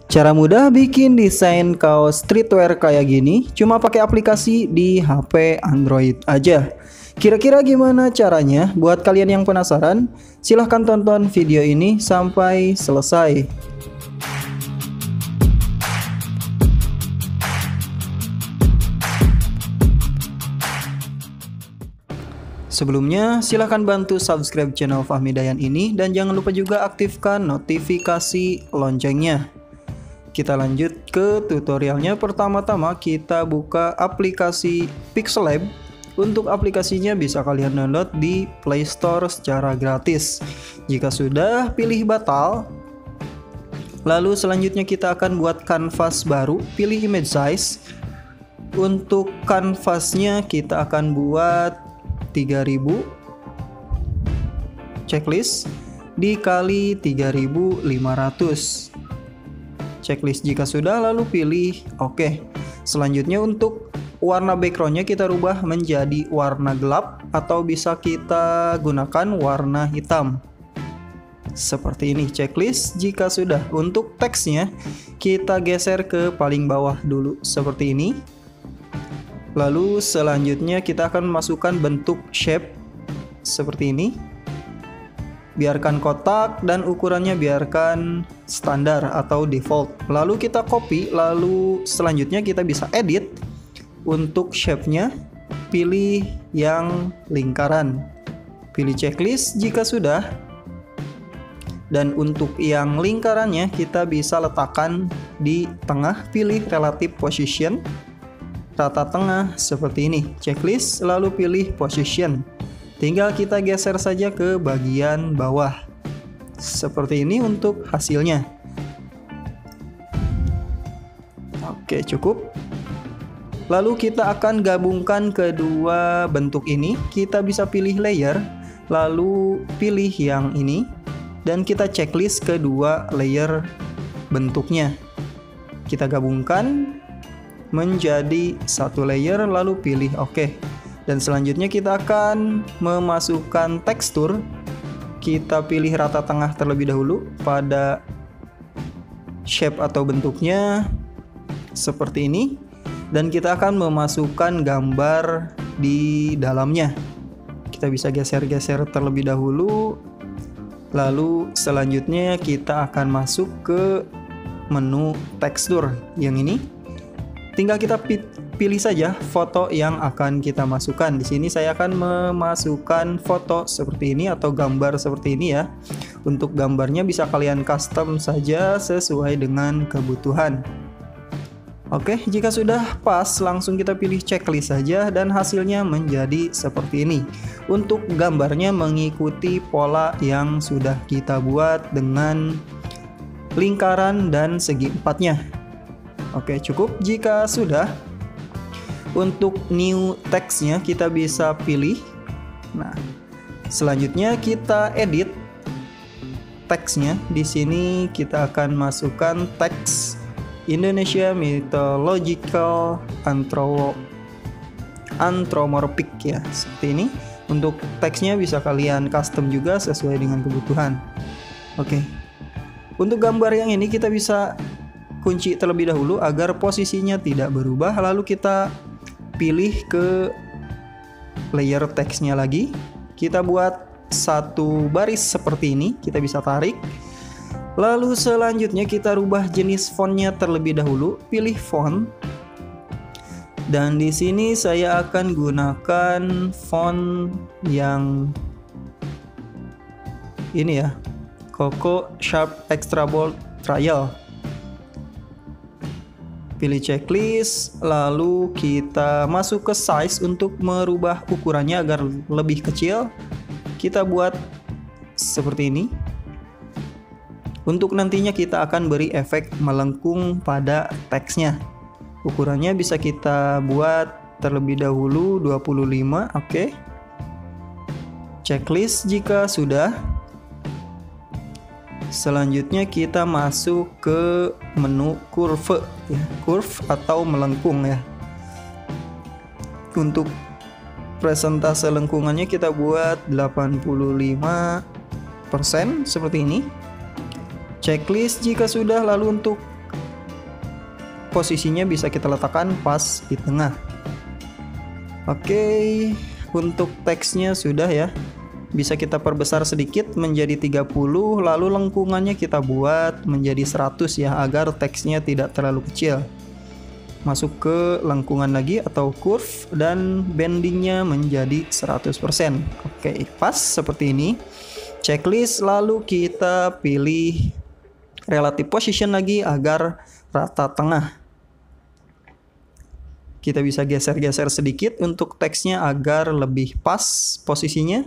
Cara mudah bikin desain kaos streetwear kayak gini cuma pakai aplikasi di HP Android aja. Kira-kira gimana caranya? Buat kalian yang penasaran, silahkan tonton video ini sampai selesai. Sebelumnya, silahkan bantu subscribe channel Fahmi Dayan ini dan jangan lupa juga aktifkan notifikasi loncengnya. Kita lanjut ke tutorialnya. Pertama-tama kita buka aplikasi Pixellab. Untuk aplikasinya bisa kalian download di Play Store secara gratis. Jika sudah, pilih batal. Lalu selanjutnya kita akan buat kanvas baru, pilih image size. Untuk kanvasnya kita akan buat 3000 checklist dikali 3500 checklist. Jika sudah, lalu pilih OK. Selanjutnya untuk warna backgroundnya kita rubah menjadi warna gelap atau bisa kita gunakan warna hitam seperti ini. Checklist. Jika sudah, untuk teksnya kita geser ke paling bawah dulu seperti ini. Lalu selanjutnya kita akan masukkan bentuk shape seperti ini. Biarkan kotak dan ukurannya biarkan standar atau default. Lalu kita copy, lalu selanjutnya kita bisa edit. Untuk shape-nya pilih yang lingkaran. Pilih checklist jika sudah. Dan untuk yang lingkarannya kita bisa letakkan di tengah, pilih relative position. Rata tengah seperti ini, checklist, lalu pilih position. Tinggal kita geser saja ke bagian bawah seperti ini untuk hasilnya. Oke, cukup. Lalu kita akan gabungkan kedua bentuk ini. Kita bisa pilih layer, lalu pilih yang ini, dan kita checklist kedua layer bentuknya. Kita gabungkan menjadi satu layer, lalu pilih OK. Dan selanjutnya kita akan memasukkan tekstur. Kita pilih rata tengah terlebih dahulu pada shape atau bentuknya seperti ini, dan kita akan memasukkan gambar di dalamnya. Kita bisa geser-geser terlebih dahulu. Lalu selanjutnya kita akan masuk ke menu tekstur yang ini. Tinggal kita pilih saja foto yang akan kita masukkan. Di sini saya akan memasukkan foto seperti ini atau gambar seperti ini ya. Untuk gambarnya bisa kalian custom saja sesuai dengan kebutuhan. Oke, jika sudah pas, langsung kita pilih checklist saja dan hasilnya menjadi seperti ini. Untuk gambarnya mengikuti pola yang sudah kita buat dengan lingkaran dan segi empatnya. Oke, cukup. Jika sudah, untuk new text-nya kita bisa pilih. Nah, selanjutnya kita edit teksnya. Di sini kita akan masukkan teks Indonesia Mythological Anthropomorphic ya, seperti ini. Untuk teksnya bisa kalian custom juga sesuai dengan kebutuhan. Oke. Untuk gambar yang ini kita bisa kunci terlebih dahulu agar posisinya tidak berubah, lalu kita pilih ke layer teksnya lagi. Kita buat satu baris seperti ini, kita bisa tarik. Lalu selanjutnya kita rubah jenis fontnya terlebih dahulu, pilih font. Dan di sini saya akan gunakan font yang ini ya, Coco Sharp Extra Bold Trial. Pilih checklist, lalu kita masuk ke size untuk merubah ukurannya agar lebih kecil. Kita buat seperti ini. Untuk nantinya kita akan beri efek melengkung pada teksnya. Ukurannya bisa kita buat terlebih dahulu 25, oke. Checklist jika sudah. Selanjutnya kita masuk ke menu curve ya, curve atau melengkung ya. Untuk presentase lengkungannya kita buat 85% seperti ini. Checklist jika sudah, lalu untuk posisinya bisa kita letakkan pas di tengah. Oke, untuk teksnya sudah ya. Bisa kita perbesar sedikit menjadi 30, lalu lengkungannya kita buat menjadi 100 ya, agar teksnya tidak terlalu kecil. Masuk ke lengkungan lagi atau curve dan bendingnya menjadi 100%. Oke, pas seperti ini. Checklist, lalu kita pilih relative position lagi agar rata tengah. Kita bisa geser-geser sedikit untuk teksnya agar lebih pas posisinya.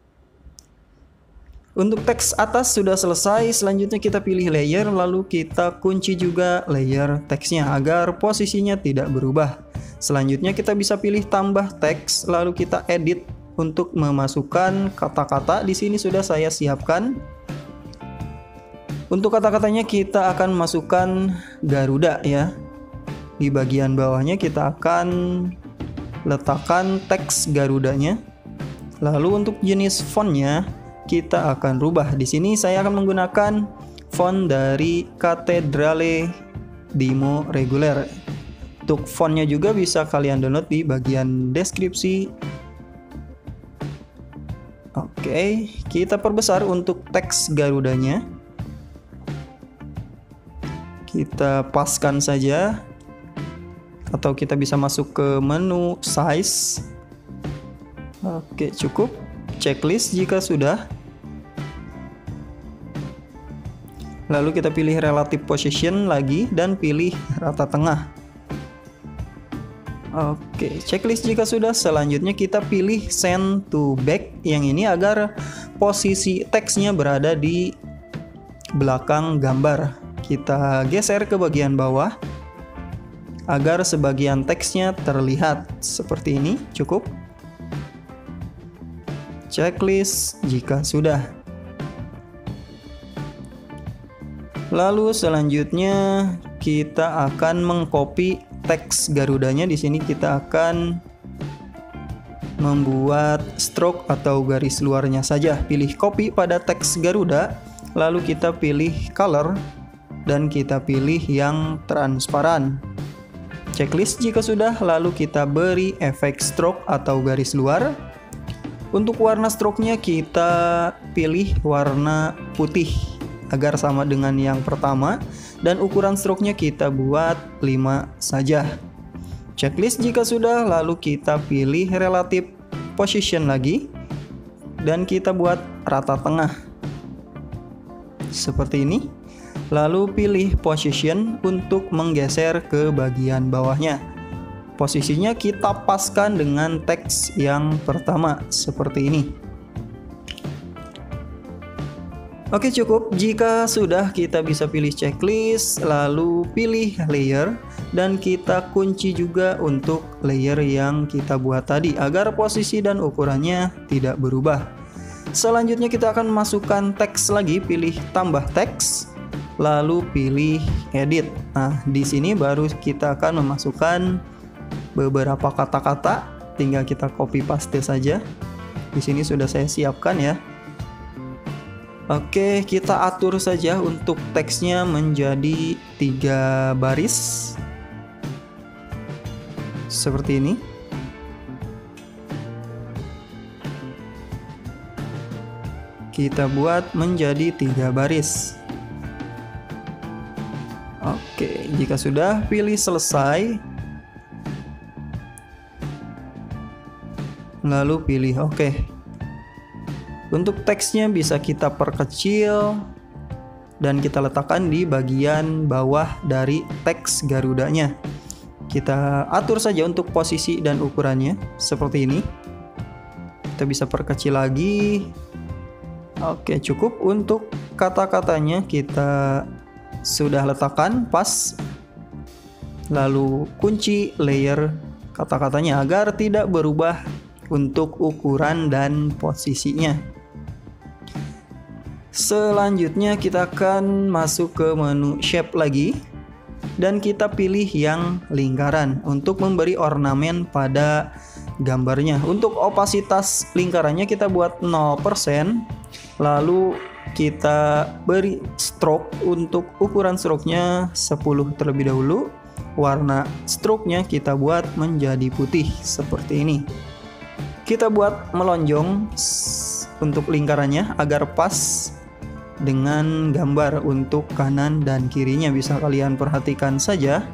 Untuk teks atas sudah selesai, selanjutnya kita pilih layer, lalu kita kunci juga layer teksnya agar posisinya tidak berubah. Selanjutnya kita bisa pilih tambah teks, lalu kita edit untuk memasukkan kata-kata. Di sini sudah saya siapkan. Untuk kata-katanya kita akan masukkan Garuda ya. Di bagian bawahnya kita akan letakkan teks Garudanya. Lalu untuk jenis fontnya kita akan rubah. Di sini saya akan menggunakan font dari Cathedrale Demo Regular. Untuk fontnya juga bisa kalian download di bagian deskripsi. Oke, kita perbesar untuk teks Garudanya. Kita paskan saja. Atau kita bisa masuk ke menu size. Oke, cukup. Checklist jika sudah. Lalu kita pilih relative position lagi dan pilih rata tengah. Oke, checklist jika sudah. Selanjutnya kita pilih send to back yang ini agar posisi teksnya berada di belakang gambar. Kita geser ke bagian bawah agar sebagian teksnya terlihat seperti ini. Cukup. Checklist jika sudah. Lalu selanjutnya kita akan mengcopy teks Garudanya. Di sini kita akan membuat stroke atau garis luarnya saja. Pilih copy pada teks Garuda, lalu kita pilih color dan kita pilih yang transparan. Checklist jika sudah, lalu kita beri efek stroke atau garis luar. Untuk warna stroke-nya kita pilih warna putih agar sama dengan yang pertama, dan ukuran stroke-nya kita buat 5 saja. Checklist jika sudah, lalu kita pilih relative position lagi dan kita buat rata tengah seperti ini. Lalu pilih position untuk menggeser ke bagian bawahnya. Posisinya kita paskan dengan teks yang pertama seperti ini. Oke, cukup. Jika sudah, kita bisa pilih checklist, lalu pilih layer dan kita kunci juga untuk layer yang kita buat tadi agar posisi dan ukurannya tidak berubah. Selanjutnya kita akan masukkan teks lagi, pilih tambah teks, lalu pilih edit. Nah, di sini baru kita akan memasukkan beberapa kata-kata, tinggal kita copy paste saja. Di sini sudah saya siapkan ya. Oke, kita atur saja untuk teksnya menjadi 3 baris seperti ini. Kita buat menjadi 3 baris. Oke, jika sudah, pilih selesai. Lalu pilih oke. Untuk teksnya bisa kita perkecil dan kita letakkan di bagian bawah dari teks Garudanya. Kita atur saja untuk posisi dan ukurannya seperti ini. Kita bisa perkecil lagi. Oke, cukup. Untuk kata-katanya kita sudah letakkan pas. Lalu kunci layer kata-katanya agar tidak berubah untuk ukuran dan posisinya. Selanjutnya kita akan masuk ke menu shape lagi dan kita pilih yang lingkaran untuk memberi ornamen pada gambarnya. Untuk opasitas lingkarannya kita buat 0%, lalu kita beri stroke. Untuk ukuran stroke-nya 10 terlebih dahulu, warna stroke-nya kita buat menjadi putih seperti ini. Kita buat melonjong untuk lingkarannya agar pas dengan gambar untuk kanan dan kirinya, bisa kalian perhatikan saja.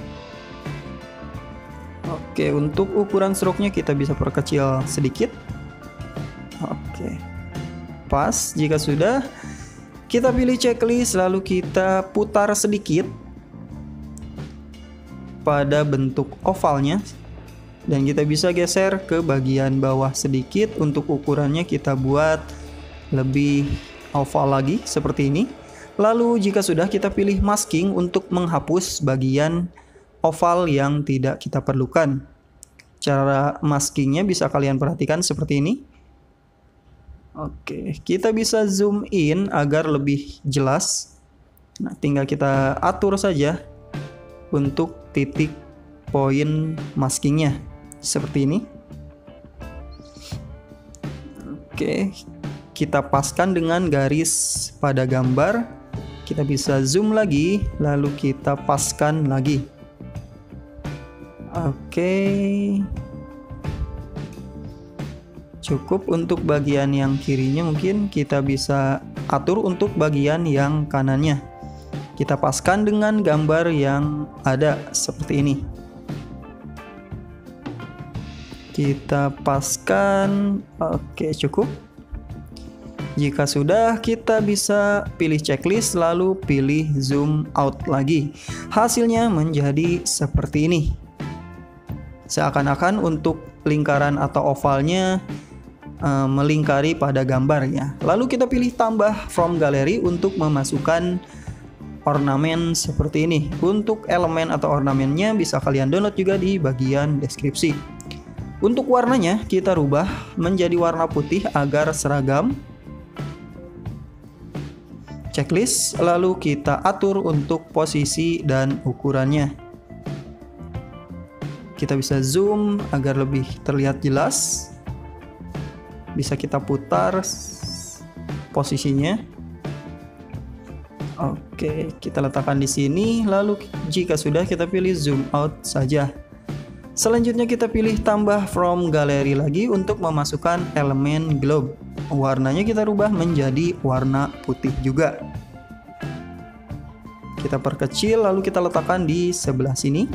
Oke, untuk ukuran stroke-nya kita bisa perkecil sedikit. Oke, pas. Jika sudah, kita pilih checklist lalu kita putar sedikit pada bentuk ovalnya. Dan kita bisa geser ke bagian bawah sedikit. Untuk ukurannya kita buat lebih oval lagi seperti ini. Lalu jika sudah, kita pilih masking untuk menghapus bagian oval yang tidak kita perlukan. Cara maskingnya bisa kalian perhatikan seperti ini. Oke, kita bisa zoom in agar lebih jelas. Nah, tinggal kita atur saja untuk titik poin maskingnya seperti ini. Oke, kita paskan dengan garis pada gambar. Kita bisa zoom lagi, lalu kita paskan lagi. Oke, cukup. Untuk bagian yang kirinya mungkin kita bisa atur untuk bagian yang kanannya. Kita paskan dengan gambar yang ada seperti ini. Kita paskan. Oke, cukup. Jika sudah, kita bisa pilih checklist lalu pilih zoom out lagi. Hasilnya menjadi seperti ini. Seakan-akan untuk lingkaran atau ovalnya melingkari pada gambarnya. Lalu kita pilih tambah from gallery untuk memasukkan ornamen seperti ini. Untuk elemen atau ornamennya bisa kalian download juga di bagian deskripsi. Untuk warnanya kita rubah menjadi warna putih agar seragam. Checklist, lalu kita atur untuk posisi dan ukurannya. Kita bisa zoom agar lebih terlihat jelas. Bisa kita putar posisinya. Oke, kita letakkan di sini. Lalu jika sudah, kita pilih zoom out saja. Selanjutnya kita pilih tambah from gallery lagi untuk memasukkan elemen globe. Warnanya kita rubah menjadi warna putih juga. Kita perkecil lalu kita letakkan di sebelah sini.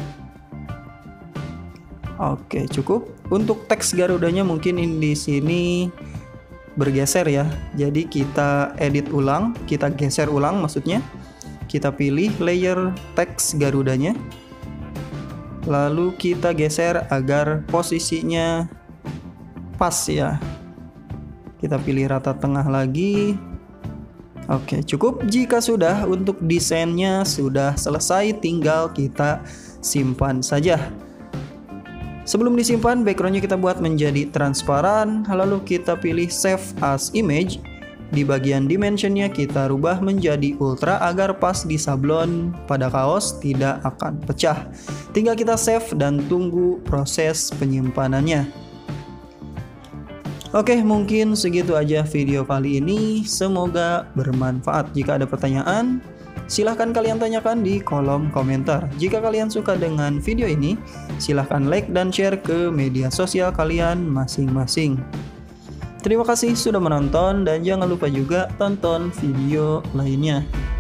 Oke, cukup. Untuk teks Garudanya mungkin di sini bergeser ya. Jadi kita edit ulang, kita geser ulang maksudnya. Kita pilih layer teks Garudanya. Lalu kita geser agar posisinya pas ya. Kita pilih rata tengah lagi. Oke, cukup. Jika sudah, untuk desainnya sudah selesai, tinggal kita simpan saja. Sebelum disimpan, backgroundnya kita buat menjadi transparan. Lalu kita pilih save as image. Di bagian dimensionnya kita rubah menjadi ultra agar pas di sablon pada kaos tidak akan pecah. Tinggal kita save dan tunggu proses penyimpanannya. Oke, mungkin segitu aja video kali ini. Semoga bermanfaat. Jika ada pertanyaan, silahkan kalian tanyakan di kolom komentar. Jika kalian suka dengan video ini, silahkan like dan share ke media sosial kalian masing-masing. Terima kasih sudah menonton dan jangan lupa juga tonton video lainnya.